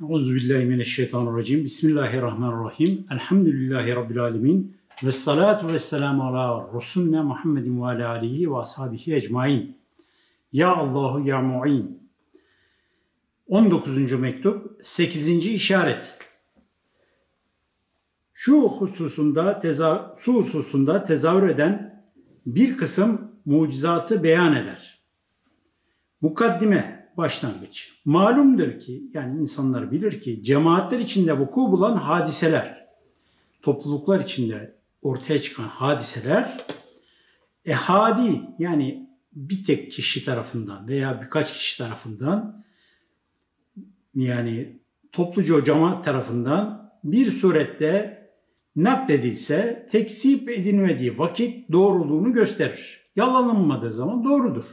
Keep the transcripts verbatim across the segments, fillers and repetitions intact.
Euzubillahimineşşeytanirracim. Bismillahirrahmanirrahim. Elhamdülillahi Rabbil alemin. Ve salatu ve selamu ala Resulüne Muhammedin ve ala alihi ve ashabihi ecmain. Ya Allahu ya mu'in. on dokuzuncu mektup, sekizinci işaret. Şu hususunda teza, su hususunda tezahür eden bir kısım mucizatı beyan eder. Mukaddime, başlangıç. Malumdur ki, yani insanlar bilir ki, cemaatler içinde vuku bulan hadiseler, topluluklar içinde ortaya çıkan hadiseler, ehadi, yani bir tek kişi tarafından veya birkaç kişi tarafından, yani topluca o cemaat tarafından bir surette nakledilse, tekzip edilmediği vakit doğruluğunu gösterir. Yalanlanmadığı zaman doğrudur.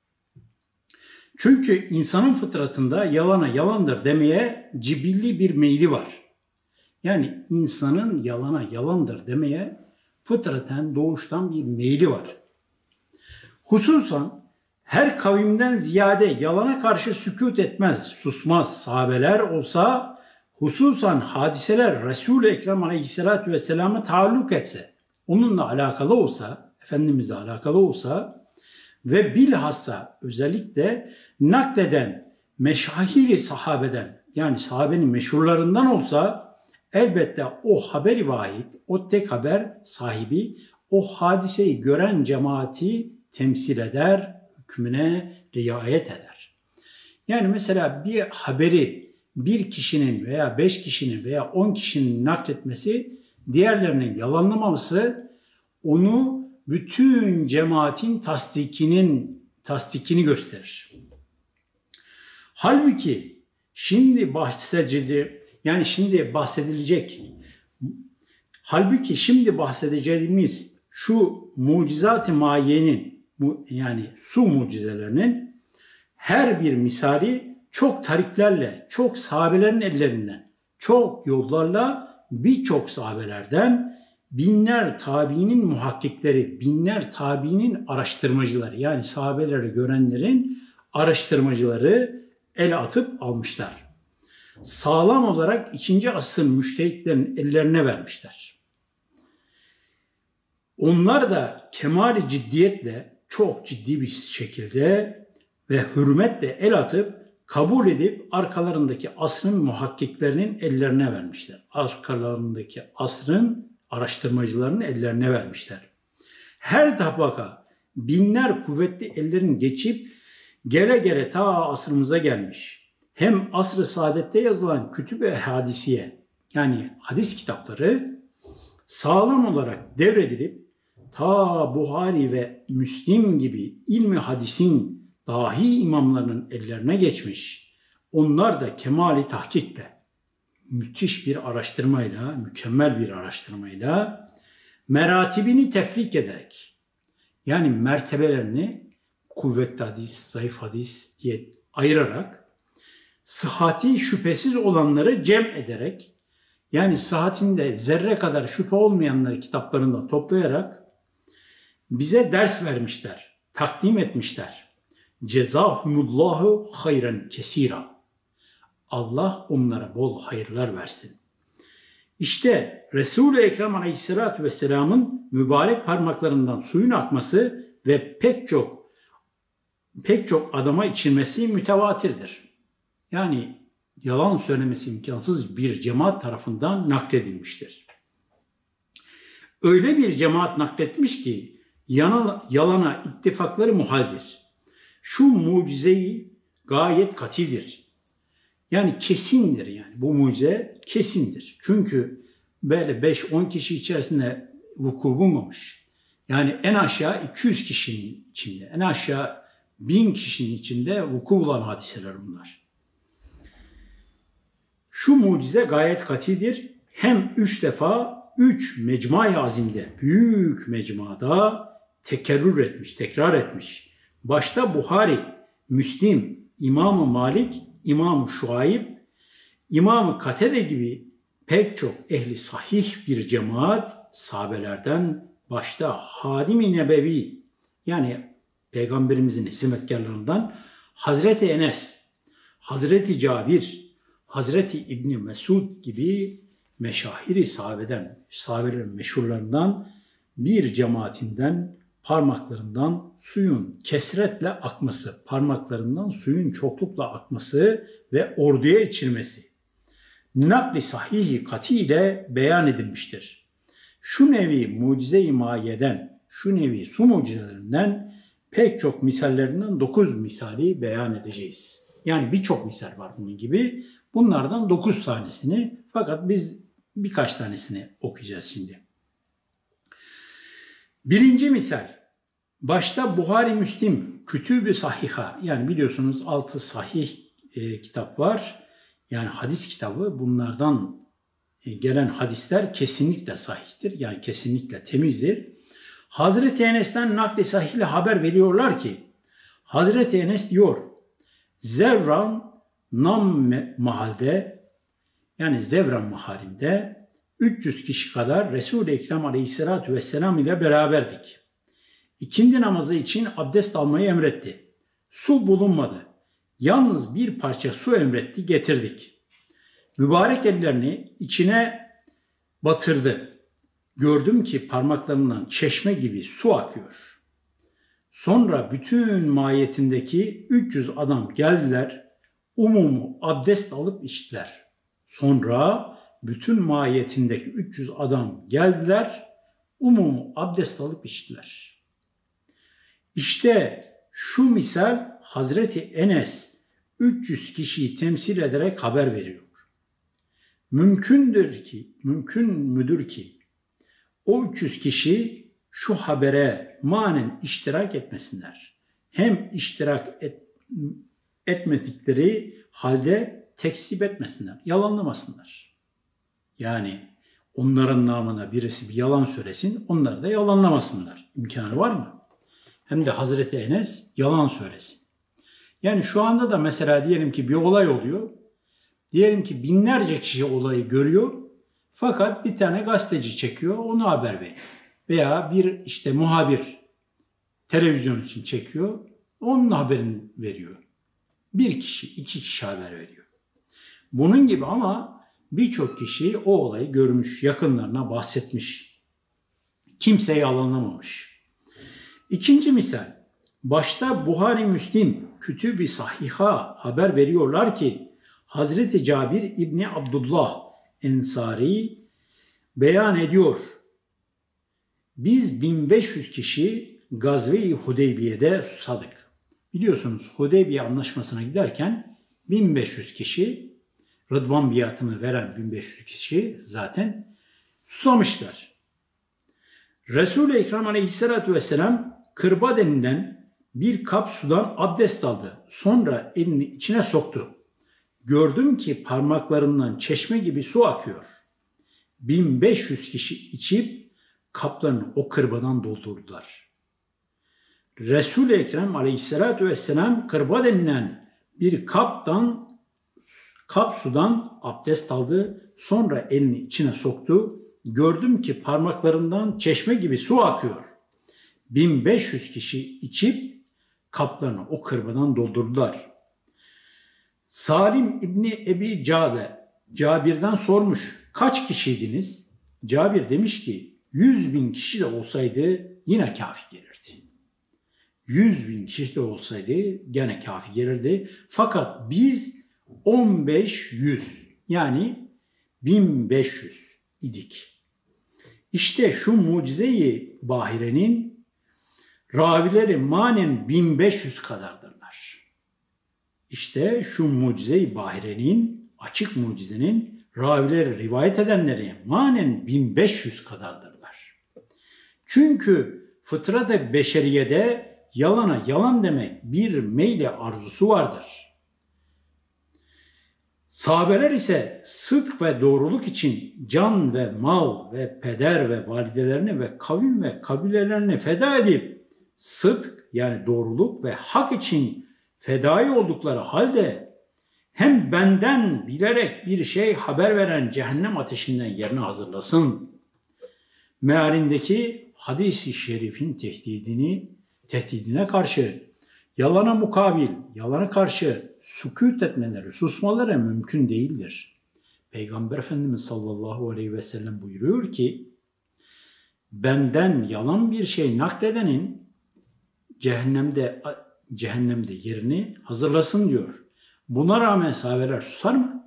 Çünkü insanın fıtratında yalana yalandır demeye cibilli bir meyli var. Yani insanın yalana yalandır demeye fıtraten doğuştan bir meyli var. Hususan her kavimden ziyade yalana karşı sükût etmez, susmaz sahabeler olsa, hususan hadiseler Resul-i Ekrem Aleyhisselatü Vesselam'a taalluk etse, onunla alakalı olsa, Efendimiz'le alakalı olsa ve bilhassa özellikle nakleden meşahiri sahabeden, yani sahabenin meşhurlarından olsa, elbette o haber-i vahid, o tek haber sahibi, o hadiseyi gören cemaati temsil eder, hükmüne riayet eder. Yani mesela bir haberi bir kişinin veya beş kişinin veya on kişinin nakletmesi, diğerlerinin yalanlamaması, onu bütün cemaatin tasdikinin tasdikini gösterir. Halbuki şimdi bahsedildi, yani şimdi bahsedilecek, halbuki şimdi bahsedeceğimiz şu mucizat-ı maiyenin, yani su mucizelerinin her bir misali çok tariklerle, çok sahabelerin ellerinden, çok yollarla birçok sahabelerden, binler tabiinin muhakkikleri, binler tabiinin araştırmacıları, yani sahabeleri görenlerin araştırmacıları el atıp almışlar. Sağlam olarak ikinci asrın müştehitlerin ellerine vermişler. Onlar da kemali ciddiyetle, çok ciddi bir şekilde ve hürmetle el atıp, kabul edip arkalarındaki asrın muhakkiklerinin ellerine vermişler. Arkalarındaki asrın araştırmacıların ellerine vermişler. Her tabaka binler kuvvetli ellerin geçip gele gele ta asrımıza gelmiş. Hem asr-ı saadette yazılan kütüb-i hadisiye, yani hadis kitapları sağlam olarak devredilip ta Buhari ve Müslim gibi ilmi hadisin dahi imamlarının ellerine geçmiş. Onlar da kemali tahkikle, müthiş bir araştırmayla, mükemmel bir araştırmayla meratibini tefrik ederek, yani mertebelerini kuvvetli hadis, zayıf hadis diye ayırarak, sıhhati şüphesiz olanları cem ederek, yani sıhhatinde zerre kadar şüphe olmayanları kitaplarında toplayarak bize ders vermişler, takdim etmişler. Cezahumullahu hayran kesira. Allah onlara bol hayırlar versin. İşte Resul-i Ekrem Aleyhisselatü Vesselam'ın mübarek parmaklarından suyun akması ve pek çok pek çok adama içilmesi mütevatirdir. Yani yalan söylemesi imkansız bir cemaat tarafından nakledilmiştir. Öyle bir cemaat nakletmiş ki yana, yalana ittifakları muhaldir. Şu mucizeyi gayet katidir. Yani kesindir, yani bu mucize kesindir. Çünkü böyle beş on kişi içerisinde vuku bulmamış. Yani en aşağı iki yüz kişinin içinde, en aşağı bin kişinin içinde vuku bulan hadiseler bunlar. Şu mucize gayet katidir. Hem üç defa, üç mecma-i azimde, büyük mecmada tekerrür etmiş, tekrar etmiş. Başta Buhari, Müslim, İmam-ı Malik, İmam-ı Şuayb, İmam-ı Katede gibi pek çok ehli sahih bir cemaat sahabelerden, başta Hadim-i Nebevi, yani Peygamberimizin hizmetkarlarından Hazreti Enes, Hazreti Cabir, Hazreti İbni Mesud gibi meşahiri sahabeden, sahabelerin meşhurlarından bir cemaatinden parmaklarından suyun kesretle akması, parmaklarından suyun çoklukla akması ve orduya içirmesi nakli sahihi kati ile beyan edilmiştir. Şu nevi mucize-i mahiyeden, şu nevi su mucizelerinden pek çok misallerinden dokuz misali beyan edeceğiz. Yani birçok misal var bunun gibi. Bunlardan dokuz tanesini, fakat biz birkaç tanesini okuyacağız şimdi. Birinci misal. Başta Buhari, Müslim, Kütüb-ü Sahiha, yani biliyorsunuz altı sahih e, kitap var. Yani hadis kitabı, bunlardan e, gelen hadisler kesinlikle sahihtir. Yani kesinlikle temizdir. Hazreti Enes'ten nakli sahih ile haber veriyorlar ki, Hazreti Enes diyor, Zevran Nam mahalde, yani Zevran mahallinde üç yüz kişi kadar Resul-i Ekrem Aleyhisselatü Vesselam ile beraberdik. İkindi namazı için abdest almayı emretti. Su bulunmadı. Yalnız bir parça su emretti, getirdik. Mübarek ellerini içine batırdı. Gördüm ki parmaklarından çeşme gibi su akıyor. Sonra bütün mahiyetindeki üç yüz adam geldiler. Umumu abdest alıp içtiler. Sonra bütün mahiyetindeki üç yüz adam geldiler. Umumu abdest alıp içtiler. İşte şu misal Hazreti Enes üç yüz kişiyi temsil ederek haber veriyor. Mümkündür ki, mümkün müdür ki o üç yüz kişi şu habere manen iştirak etmesinler. Hem iştirak et, etmedikleri halde tekzip etmesinler, yalanlamasınlar. Yani onların namına birisi bir yalan söylesin, onlar da yalanlamasınlar. İmkanı var mı? Hem de Hazreti Enes yalan söylesin. Yani şu anda da mesela diyelim ki bir olay oluyor. Diyelim ki binlerce kişi olayı görüyor. Fakat bir tane gazeteci çekiyor, onu haber veriyor. Veya bir işte muhabir televizyon için çekiyor, onun haberini veriyor. Bir kişi, iki kişi haber veriyor. Bunun gibi ama birçok kişi o olayı görmüş, yakınlarına bahsetmiş. Kimse yalanlamamış. İkinci misal, başta Buhari, Müslim, Kütüb-i Sahiha haber veriyorlar ki Hazreti Cabir İbni Abdullah Ensari beyan ediyor. Biz bin beş yüz kişi Gazve-i Hudeybiye'de susadık. Biliyorsunuz Hudeybiye anlaşmasına giderken bin beş yüz kişi, Rıdvan biatını veren bin beş yüz kişi zaten susamışlar. Resul-i Ekrem Aleyhisselatü Vesselam kırba denilen bir kap sudan abdest aldı. Sonra elini içine soktu. Gördüm ki parmaklarından çeşme gibi su akıyor. bin beş yüz kişi içip kaplarını o kırbadan doldurdular. Resul-i Ekrem Aleyhisselatü Vesselam kırba denilen bir kaptan, kap sudan abdest aldı. Sonra elini içine soktu. Gördüm ki parmaklarından çeşme gibi su akıyor. bin beş yüz kişi içip kaplarını o kırbadan doldurdular. Salim İbni Ebi Cade Cabir'den sormuş, kaç kişiydiniz? Cabir demiş ki yüz bin kişi de olsaydı yine kafi gelirdi. Yüz bin kişi de olsaydı gene kafi gelirdi. Fakat biz on beş yüz yani bin beş yüz idik. İşte şu mucize-i bahirenin ravileri manen bin beş yüz kadardırlar. İşte şu mucize-i bahirenin, açık mucizenin ravileri, rivayet edenleri manen bin beş yüz kadardırlar. Çünkü fıtrat-ı beşeriyede yalana yalan demek bir meyle arzusu vardır. Sahabeler ise sıdk ve doğruluk için can ve mal ve peder ve validelerini ve kavim ve kabilelerini feda edip sıdk yani doğruluk ve hak için fedai oldukları halde hem benden bilerek bir şey haber veren cehennem ateşinden yerini hazırlasın. Mealindeki hadis-i şerifin tehdidini, tehdidine karşı Yalana mukabil, yalana karşı sükût etmeleri, susmaları mümkün değildir. Peygamber Efendimiz sallallahu aleyhi ve sellem buyuruyor ki, benden yalan bir şey nakledenin cehennemde cehennemde yerini hazırlasın diyor. Buna rağmen sahabeler susar mı?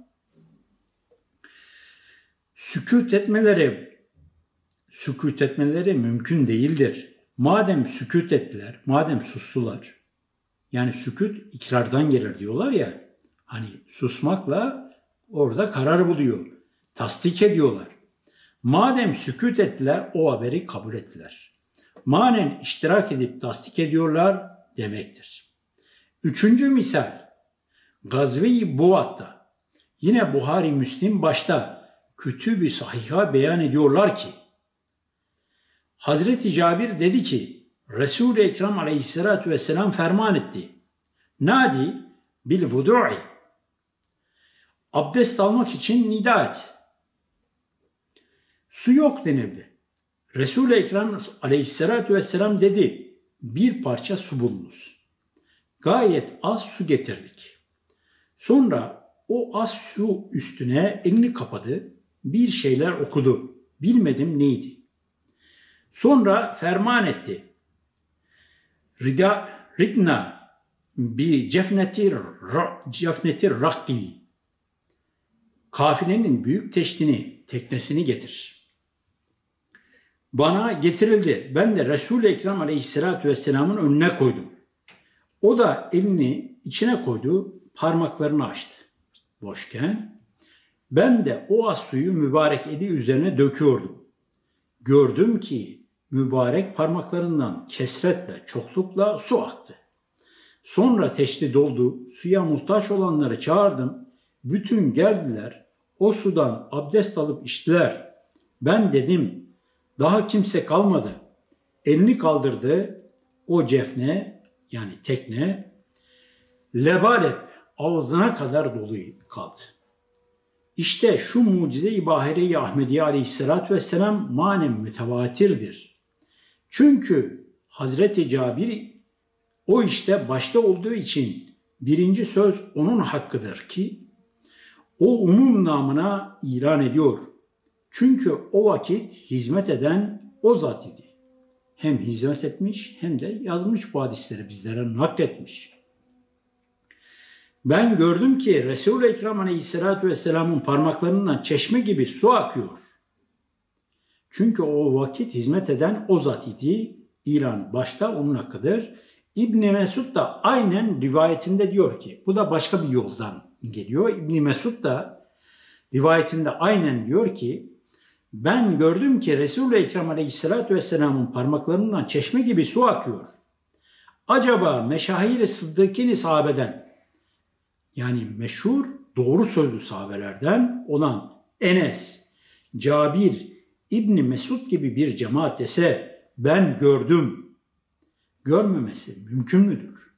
Sükût etmeleri sükût etmeleri mümkün değildir. Madem sükût ettiler, madem sustular, yani sükût ikrardan gelir diyorlar ya, hani susmakla orada karar buluyor, tasdik ediyorlar. Madem sükût ettiler, o haberi kabul ettiler. Manen iştirak edip tasdik ediyorlar demektir. Üçüncü misal, Gazve-i Buvat'ta, yine Buhari Müslim başta Kütüb-i Sahih'a beyan ediyorlar ki, Hazreti Cabir dedi ki, Resul-i Ekrem aleyhissalatu vesselam ferman etti. Nadi bil vudu'i. Abdest almak için nida et. Su yok denildi. Resul-i Ekrem aleyhissalatu vesselam dedi, bir parça su bulunuz. Gayet az su getirdik. Sonra o az su üstüne elini kapadı, bir şeyler okudu. Bilmedim neydi. Sonra ferman etti. Rida, ridna bi cefneti, cefneti rakki. Kafilenin büyük teştini, teknesini getir. Bana getirildi. Ben de Resul-i Ekrem aleyhissalatu vesselamın önüne koydum. O da elini içine koydu, parmaklarını açtı. Boşken ben de o az suyu mübarek eli üzerine döküyordum. Gördüm ki mübarek parmaklarından kesretle, çoklukla su aktı. Sonra teşti doldu, suya muhtaç olanları çağırdım. Bütün geldiler, o sudan abdest alıp içtiler. Ben dedim, daha kimse kalmadı. Elini kaldırdı, o cefne yani tekne lebalep ağzına kadar dolu kaldı. İşte şu mucize-i bahire-i Ahmediye aleyhissalatü vesselam manen mütevatirdir. Çünkü Hazreti Cabir o işte başta olduğu için birinci söz onun hakkıdır ki o umum namına ilan ediyor. Çünkü o vakit hizmet eden o zat idi. Hem hizmet etmiş hem de yazmış bu hadisleri bizlere nakletmiş. Ben gördüm ki Resul-i Ekrem aleyhissalatu vesselamın parmaklarından çeşme gibi su akıyor. Çünkü o vakit hizmet eden o zat idi. İlan başta onun hakkıdır. İbn Mesud da aynen rivayetinde diyor ki, bu da başka bir yoldan geliyor. İbn Mesud da rivayetinde aynen diyor ki, ben gördüm ki Resul-i Ekrem aleyhissalatu vesselamın parmaklarından çeşme gibi su akıyor. Acaba meşahir-i sıddıkîn-i sahabeden, yani meşhur doğru sözlü sahabelerden olan Enes, Cabir, İbn Mesud gibi bir cemaat dese ben gördüm, görmemesi mümkün müdür?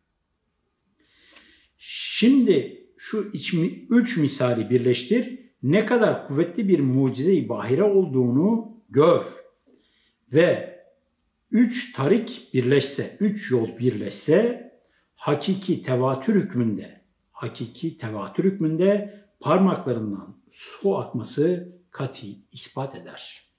Şimdi şu üç misali birleştir, ne kadar kuvvetli bir mucize-i bahire olduğunu gör ve üç tarik birleşse, üç yol birleşse hakiki tevatür hükmünde, hakiki tevatür hükmünde parmaklarından su akması kati ispat eder.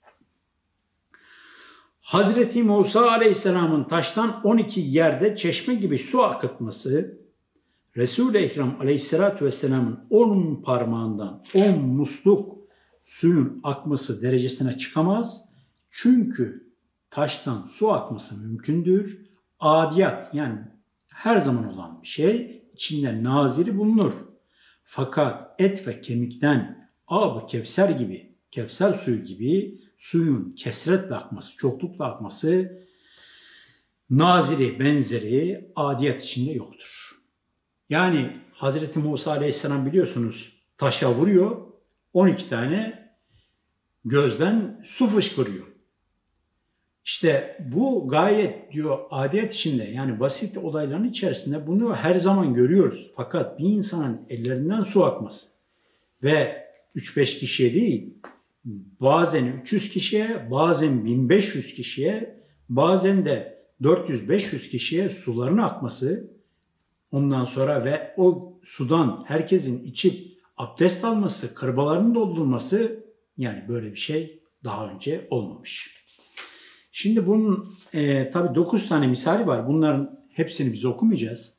Hazreti Musa Aleyhisselam'ın taştan on iki yerde çeşme gibi su akıtması, Resul-i Ekrem Aleyhisselatü Vesselam'ın on parmağından on musluk suyun akması derecesine çıkamaz. Çünkü taştan su akması mümkündür. Adiyat yani her zaman olan bir şey, içinde naziri bulunur. Fakat et ve kemikten ab-ı kevser gibi, kevser suyu gibi suyun kesretle akması, çoklukla akması naziri, benzeri adiyat içinde yoktur. Yani Hazreti Musa Aleyhisselam biliyorsunuz taşa vuruyor, on iki tane gözden su fışkırıyor. İşte bu gayet diyor adiyat içinde, yani basit olayların içerisinde bunu her zaman görüyoruz. Fakat bir insanın ellerinden su akması ve üç beş kişiye değil, bazen üç yüz kişiye, bazen bin beş yüz kişiye, bazen de dört yüz beş yüz kişiye suların akması Ondan sonra ve o sudan herkesin içip abdest alması, kırbalarını doldurması, yani böyle bir şey daha önce olmamış. Şimdi bunun e, tabii dokuz tane misali var. Bunların hepsini biz okumayacağız.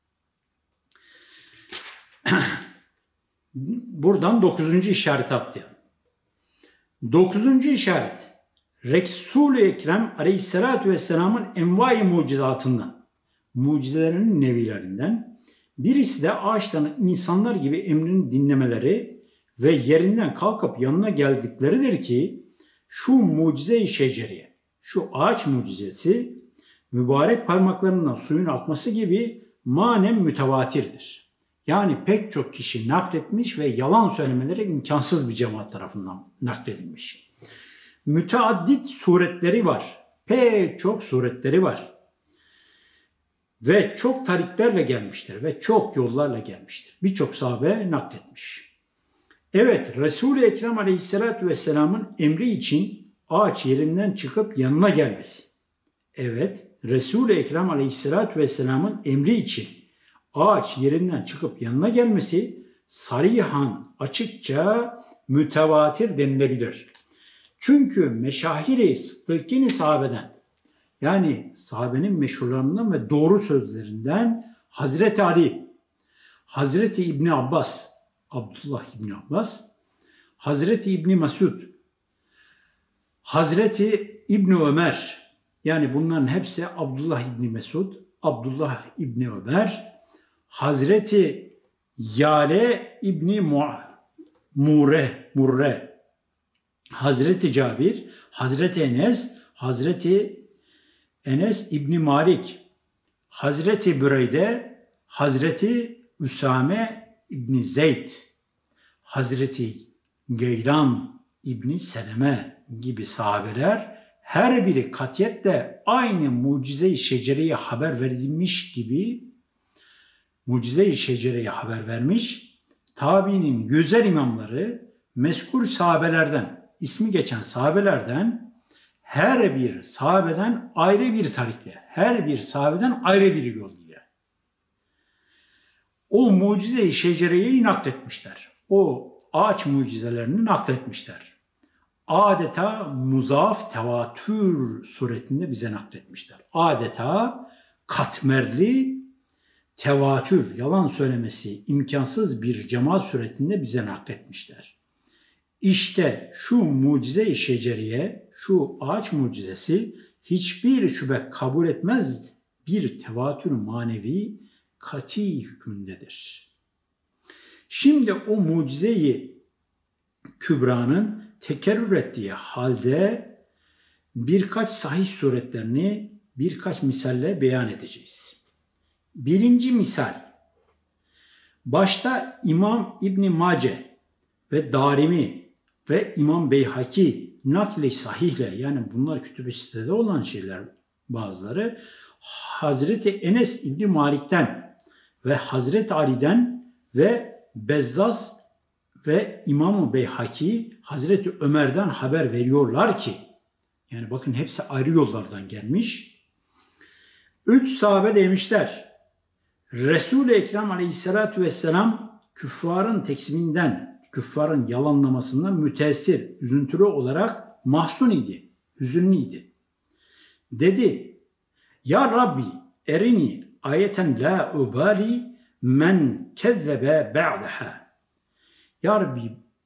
Buradan dokuzuncu işareti atlayalım. Dokuzuncu işaret, Resul-i Ekrem Aleyhisselatü Vesselam'ın envai mucizatından, mucizelerinin nevilerinden, birisi de ağaçtan insanlar gibi emrini dinlemeleri ve yerinden kalkıp yanına geldikleridir ki, şu mucize-i şeceriye, şu ağaç mucizesi, mübarek parmaklarından suyun akması gibi manen mütevatirdir. Yani pek çok kişi nakletmiş ve yalan söylemeleri imkansız bir cemaat tarafından nakledilmiş. Müteaddit suretleri var. Pek çok suretleri var. Ve çok tariklerle gelmiştir ve çok yollarla gelmiştir. Birçok sahabe nakletmiş. Evet, Resul-i Ekrem Aleyhisselatü Vesselam'ın emri için ağaç yerinden çıkıp yanına gelmesi. Evet, Resul-i Ekrem Aleyhisselatü Vesselam'ın emri için ağaç yerinden çıkıp yanına gelmesi sarihan, açıkça mütevatir denilebilir. Çünkü meşahiri sıddıkîn-i sahabeden, yani sahabenin meşhurlarından ve doğru sözlerinden Hazreti Ali, Hazreti İbni Abbas, Abdullah İbni Abbas, Hazreti İbni Mesud, Hazreti İbni Ömer, yani bunların hepsi Abdullah İbni Mesud, Abdullah İbni Ömer, Hazreti Yale İbni Murre, Murre, Hazreti Cabir, Hazreti Enes, Hazreti Enes İbni Malik, Hazreti Büreyde, Hazreti Üsame İbni Zeyd, Hazreti Geylan İbni Seleme gibi sahabeler her biri katiyetle aynı mucize-i şecereye haber verilmiş gibi mucize-i şecereye haber vermiş, tabiinin güzel imamları mezkur sahabelerden, ismi geçen sahabelerden, her bir sahabeden ayrı bir tarikle, her bir sahabeden ayrı bir yol ile o mucize-i şecereyi nakletmişler. O ağaç mucizelerini nakletmişler. Adeta muzaf tevatür suretinde bize nakletmişler. Adeta katmerli tevatür, yalan söylemesi imkansız bir cemaat suretinde bize nakletmişler. İşte şu mucize-i şeceriye, şu ağaç mucizesi hiçbir şüphe kabul etmez bir tevatür manevi kati hükmündedir. Şimdi o mucize-i kübranın tekerrür ettiği halde birkaç sahih suretlerini birkaç misalle beyan edeceğiz. Birinci misal, başta İmam İbn Mace ve Darimi ve İmam Beyhaki nakli sahihle, yani bunlar kütüb-i sitede olan şeyler bazıları, Hazreti Enes İbni Malik'ten ve Hazreti Ali'den ve Bezzaz ve İmam-ı Beyhaki Hazreti Ömer'den haber veriyorlar ki, yani bakın hepsi ayrı yollardan gelmiş. Üç sahabe demişler, Resul-i Ekrem Aleyhisselatü Vesselam küffarın teksiminden, küffarın yalanlamasından müteessir, üzüntülü olarak mahzun idi, hüzünlü idi. Dedi, ya Rabbi erini ayeten la ubali men kezzebe ba'daha. Ya Rabbi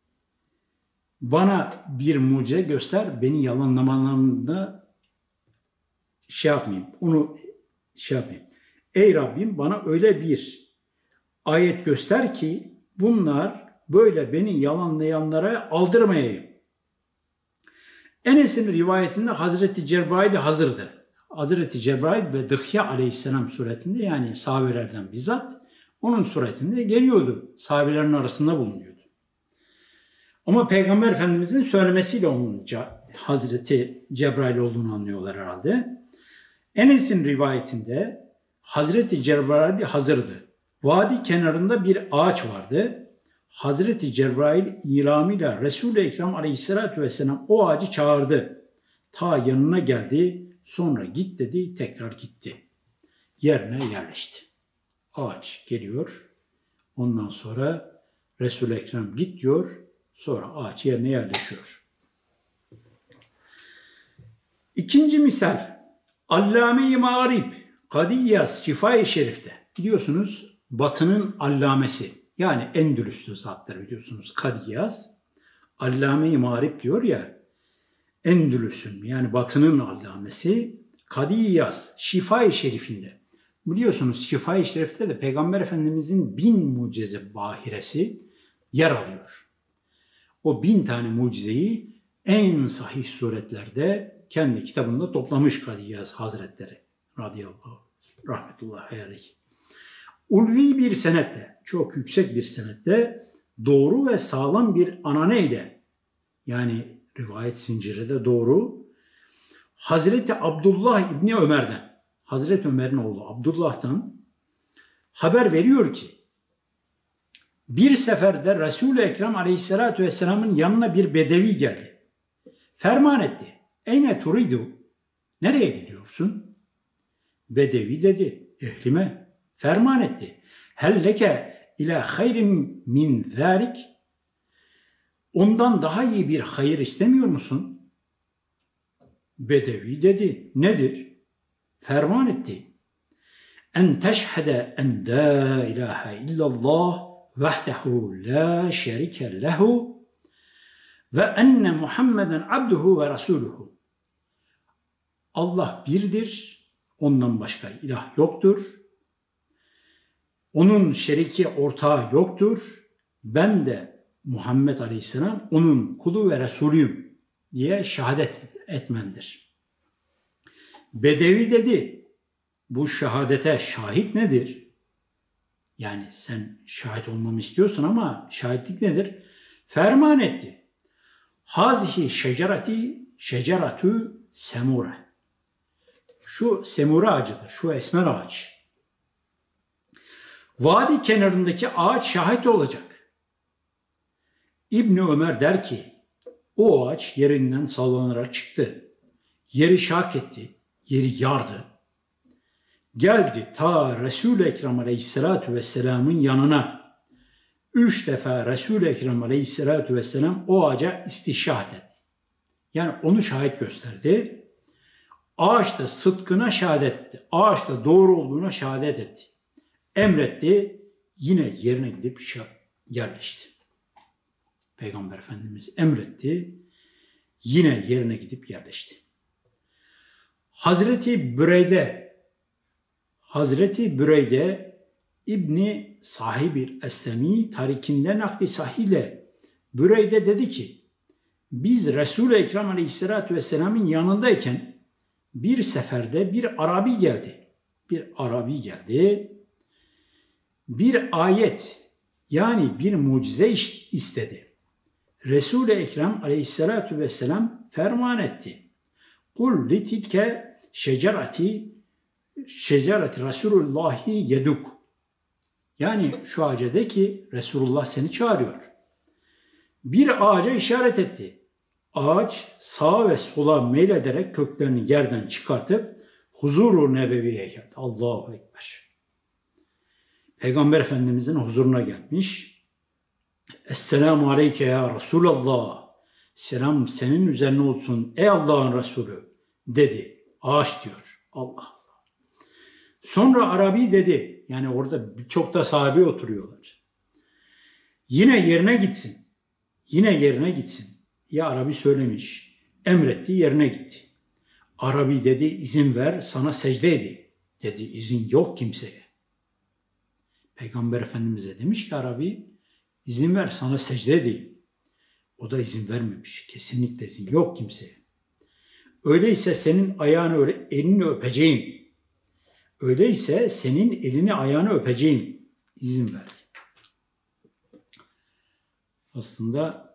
bana bir mucize göster, beni yalanlamalarında şey yapmayayım, onu şey yapmayayım. Ey Rabbim bana öyle bir ayet göster ki bunlar böyle beni yalanlayanlara aldırmayayım. Enes'in rivayetinde Hazreti Cebrail hazırdı. Hazreti Cebrail ve Dıhya aleyhisselam suretinde, yani sahabelerden bizzat onun suretinde geliyordu. Sahabelerin arasında bulunuyordu. Ama Peygamber Efendimizin söylemesiyle onun Hazreti Cebrail olduğunu anlıyorlar herhalde. Enes'in rivayetinde Hazreti Cebrail hazırdı. Vadi kenarında bir ağaç vardı. Hazreti Cebrail ilamıyla Resul-i Ekrem Aleyhisselatü Vesselam o ağacı çağırdı. Ta yanına geldi, sonra git dedi, tekrar gitti. Yerine yerleşti. Ağaç geliyor. Ondan sonra Resul-i Ekrem git diyor. Sonra ağaç yerine yerleşiyor. İkinci misal. Allame-i Mağrib Kadiyas Şifa-i Şerif'te. Biliyorsunuz Batı'nın allamesi. Yani Endülüslü zatlar biliyorsunuz Kadiyas. Allame-i Mağrib diyor ya. Endülüs'ün yani Batı'nın allamesi Kadiyas Şifa-i Şerif'inde. Biliyorsunuz Şifa-i Şerif'te de Peygamber Efendimizin bin mucize bahiresi yer alıyor. O bin tane mucizeyi en sahih suretlerde kendi kitabında toplamış Kadiyas Hazretleri radıyallahu rahmetullahi aleyh. Ulvi bir senetle, çok yüksek bir senetle doğru ve sağlam bir ananeyle yani rivayet zinciri de doğru Hazreti Abdullah İbni Ömer'den Hazreti Ömer'in oğlu Abdullah'tan haber veriyor ki bir seferde Resul-i Ekrem Aleyhisselatü Vesselam'ın yanına bir bedevi geldi. Ferman etti. Eyne turidu? Nereye gidiyorsun? Bedevi dedi. Ehlime. Ferman etti. Hel leke ila hayrim min zalik? Ondan daha iyi bir hayır istemiyor musun? Bedevi dedi. Nedir? Ferman etti. En teşhede en la ilahe illallah vahdehu la şerike lehu ve enne Muhammeden abduhu ve rasuluhu. Allah birdir, ondan başka ilah yoktur. Onun şeriki ortağı yoktur. Ben de Muhammed Aleyhisselam onun kulu ve Resulüyüm diye şehadet etmendir. Bedevi dedi, bu şehadete şahit nedir? Yani sen şahit olmamı istiyorsun ama şahitlik nedir? Ferman etti. Hazihi şecerati şeceratü semure. Şu semure ağacıdır, şu esmer ağaç. Vadi kenarındaki ağaç şahit olacak. İbni Ömer der ki, o ağaç yerinden sallanarak çıktı. Yeri şak etti, yeri yardı. Geldi ta Resul-i Ekrem Aleyhisselatü Vesselam'ın yanına. Üç defa Resul-i Ekrem Aleyhisselatü Vesselam o ağaca istişahat etti. Yani onu şahit gösterdi. Ağaç da sıdkına şehadet etti. Ağaç da doğru olduğuna şehadet etti. Emretti, yine yerine gidip yerleşti. Peygamber Efendimiz emretti, yine yerine gidip yerleşti. Hazreti Büreyde, Hazreti Büreyde İbni Sahibi Eslemi tarikinden nakli sahiyle Büreyde dedi ki, biz Resul-i Ekrem Aleyhisselatü Vesselam'ın yanındayken bir seferde bir Arabi geldi. Bir Arabi geldi. Bir ayet yani bir mucize istedi. Resul-i Ekrem Aleyhisselatü Vesselam ferman etti. Kul litilke şecerati şecerati Resulullahi yeduk. Yani şu ağaca de ki Resulullah seni çağırıyor. Bir ağaca işaret etti. Ağaç sağa ve sola meylederek köklerini yerden çıkartıp huzur-u nebeviye geldi. Allahu Ekber. Peygamber Efendimizin huzuruna gelmiş. Esselamu aleyke ya Resulallah. Selam senin üzerine olsun ey Allah'ın Resulü dedi. Ağaç diyor. Allah Allah. Sonra Arabi dedi. Yani orada birçok da sahabe oturuyorlar. Yine yerine gitsin. Yine yerine gitsin. Ya Arabi söylemiş. Emretti yerine gitti. Arabi dedi izin ver sana secde edeyim. Dedi izin yok kimseye. Peygamber Efendimiz'e demiş ki Arabi izin ver sana secde edeyim. O da izin vermemiş. Kesinlikle izin yok kimseye. Öyleyse senin ayağını öyle, elini öpeceğim. Öyleyse senin elini ayağını öpeceğim. İzin verdi. Aslında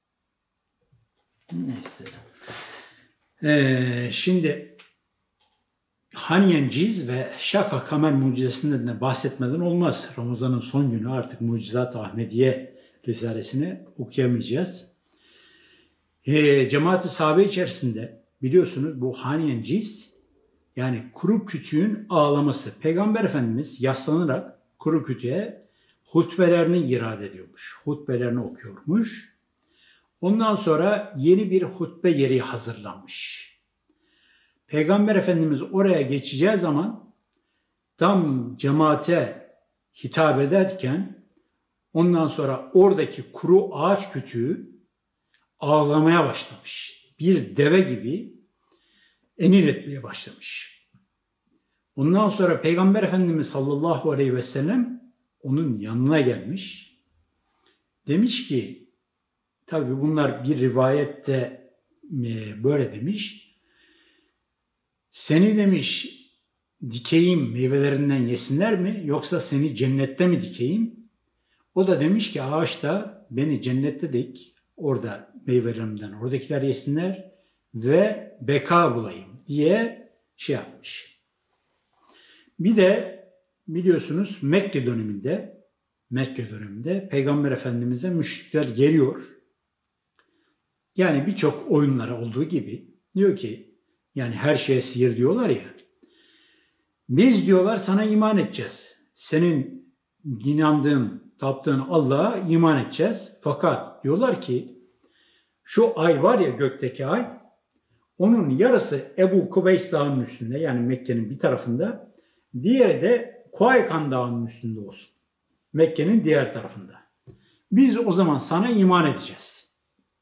neyse. Ee, şimdi Haniyenciz ve Şaka Kamer mucizesinden de bahsetmeden olmaz. Ramazan'ın son günü artık Mucizat-ı Ahmediye Risalesini okuyamayacağız. Ee, Cemaat-i Sahabe içerisinde biliyorsunuz bu Haniyenciz yani kuru kütüğün ağlaması. Peygamber Efendimiz yaslanarak kuru kütüğe hutbelerini irade ediyormuş. Hutbelerini okuyormuş. Ondan sonra yeni bir hutbe yeri hazırlanmış. Peygamber Efendimiz oraya geçeceği zaman tam cemaate hitap ederken ondan sonra oradaki kuru ağaç kütüğü ağlamaya başlamış. Bir deve gibi enil etmeye başlamış. Ondan sonra Peygamber Efendimiz sallallahu aleyhi ve sellem onun yanına gelmiş. Demiş ki, tabii bunlar bir rivayette böyle demiş. Seni demiş dikeyim meyvelerinden yesinler mi yoksa seni cennette mi dikeyim? O da demiş ki ağaçta beni cennette dik, orada meyvelerimden oradakiler yesinler ve beka bulayım diye şey yapmış. Bir de biliyorsunuz Mekke döneminde Mekke döneminde Peygamber Efendimiz'e müşrikler geliyor. Yani birçok oyunlara olduğu gibi diyor ki yani her şeye sihir diyorlar ya. Biz diyorlar sana iman edeceğiz. Senin inandığın, taptığın Allah'a iman edeceğiz. Fakat diyorlar ki şu ay var ya gökteki ay, onun yarısı Ebu Kubeys Dağı'nın üstünde yani Mekke'nin bir tarafında, diğeri de Kuaykan Dağı'nın üstünde olsun. Mekke'nin diğer tarafında. Biz o zaman sana iman edeceğiz.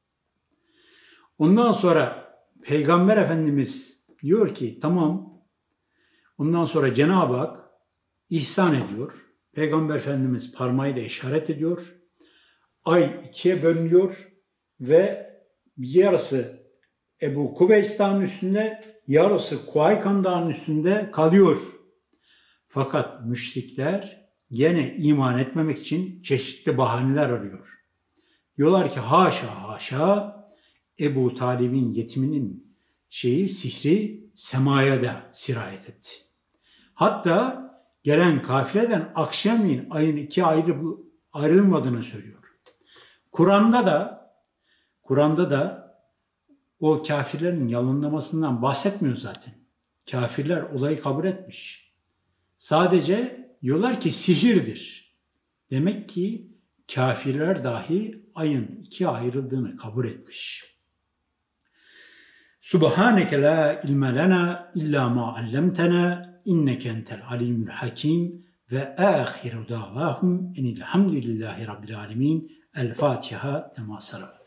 Ondan sonra Peygamber Efendimiz diyor ki tamam. Ondan sonra Cenab-ı Hak ihsan ediyor. Peygamber Efendimiz parmağıyla işaret ediyor. Ay ikiye bölünüyor ve yarısı Ebu Kubeys Dağı'nın üstünde, yarısı Kuaykan Dağı'nın üstünde kalıyor. Fakat müşrikler gene iman etmemek için çeşitli bahaneler arıyor. Diyorlar ki haşa haşa Ebu Talib'in yetiminin şeyi sihri semaya da sirayet etti. Hatta gelen kafileden akşamleyin ayın iki ayrı ayrılmadığını söylüyor. Kur'an'da da Kur'an'da da o kafirlerin yalanlamasından bahsetmiyor zaten. Kafirler olayı kabul etmiş. Sadece diyorlar ki sihirdir. Demek ki kafirler dahi ayın ikiye ayrıldığını kabul etmiş. Subhaneke la ilme lena illa ma allamtena inneke entel alimul hakim ve ahiru davahum enilhamdülillahi rabbil alemin. El Fatiha tema salavat.